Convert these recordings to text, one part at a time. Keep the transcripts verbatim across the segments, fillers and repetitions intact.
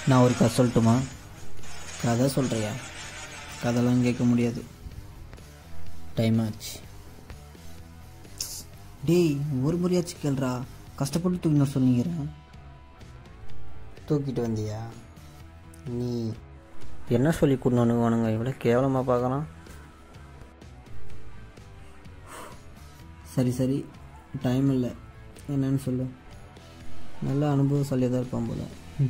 நான் ஒரு கதை சொல்லட்டுமா? கதை சொல்கிறியா? கதைலாம் கேட்க முடியாது. டைம் ஆச்சு. டேய், ஒரு முறையாச்சு கேள்றா. கஷ்டப்பட்டு தூக்கி நான் சொன்னீங்கிறேன். தூக்கிட்டு வந்தியா? நீ என்ன சொல்லி கொடுனானுங்க? இவ்வளோ கேவலமாக பார்க்கலாம். சரி சரி, டைம் இல்லை, என்னன்னு சொல்லு. நல்ல அனுபவசாலியாக தான் இருப்பான் போல.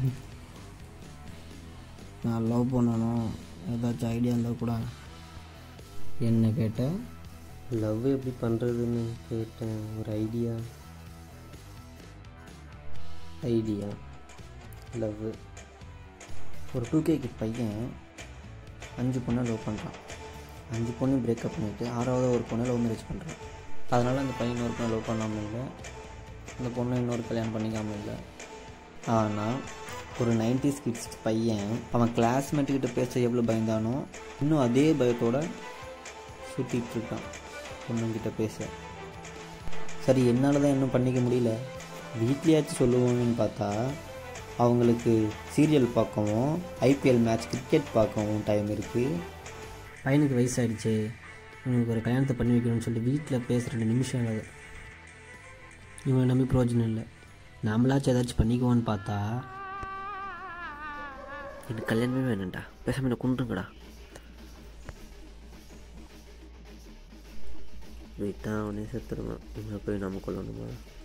நான் லவ் பண்ணணும், ஏதாச்சும் ஐடியா இருந்தால் கூட. என்ன கேட்டேன்? லவ் எப்படி பண்ணுறதுன்னு கேட்டேன். ஒரு ஐடியா ஐடியா லவ். ஒரு டூ கேக்கு பையன் அஞ்சு பொண்ணை லவ் பண்ணுறான். அஞ்சு பொண்ணு பிரேக்கப் பண்ணிவிட்டு ஆறாவது ஒரு பொண்ணை லவ் மேரேஜ் பண்ணுறான். அதனால் அந்த பையன் இன்னொரு பொண்ணை லவ் பண்ணாமல் இல்லை, அந்த பொண்ணை இன்னொரு கல்யாணம் பண்ணிக்காமல் இல்லை. ஆனால் ஒரு நைன்டிஸ் கிட்ஸ் பையன் அவன் கிளாஸ்மேட்டுக்கிட்ட பேச எவ்வளோ பயந்தானோ இன்னும் அதே பயத்தோடு சுற்றிகிட்ருக்கான் பொண்ணுங்கிட்ட பேச. சரி, என்னால் தான் இன்னும் பண்ணிக்க முடியல, வீட்லேயாச்சும் சொல்லுவாங்கன்னு பார்த்தா அவங்களுக்கு சீரியல் பார்க்கவும் ஐபிஎல் மேட்ச் கிரிக்கெட் பார்க்கவும் டைம் இருக்குது. பையனுக்கு வயசாகிடுச்சு, இவனுக்கு ஒரு கல்யாணத்தை பண்ணி வைக்கணும்னு சொல்லிட்டு வீட்டில் பேச ரெண்டு நிமிஷம் ஆகாது. இவனை நம்பி பிரயோஜனம் இல்லை. நம்மளாச்சும் ஏதாச்சும் பண்ணிக்குவோன்னு பார்த்தா எனக்கு கல்யாணமே வேணும்டா, பேசாமல் என்ன கொண்டுங்கடா. வெயிட்டா அவனே செத்துருவான், இவனை போய் நம்ம கொள்ளணுமா?